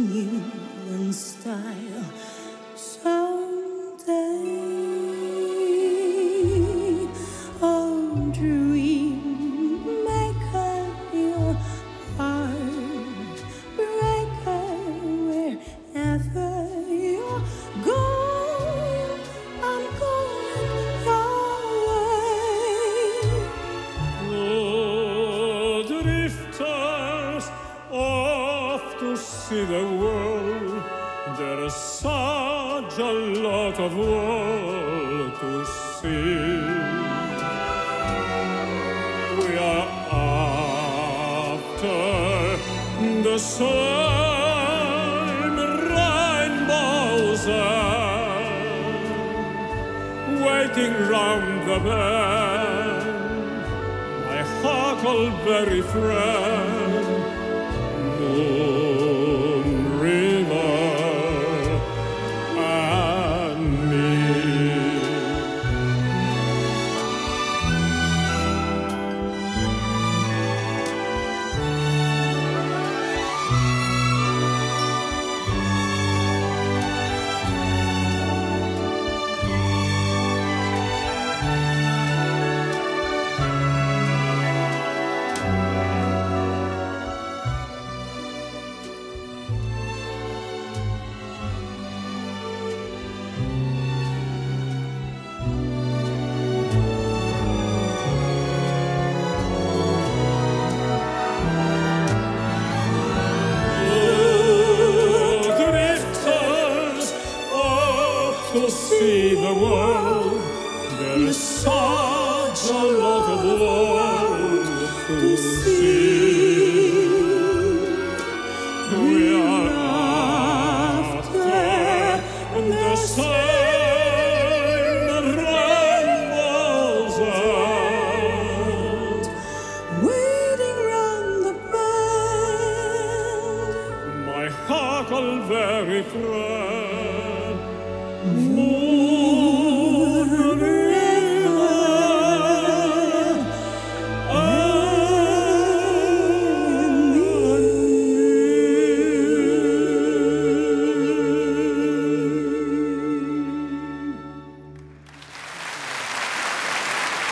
new in style someday. Oh, dream maker, your heart breaker, wherever you're going, I'm going your way. Oh, drifters off to see the world, there's such a lot of world to see. We are after the same rainbows end, waiting round the bend, my huckleberry friend, Moon River and me. To see the world, there is such a lot of world to see. We are after the same rainbows end, Waiting round the bend, my huckleberry friend.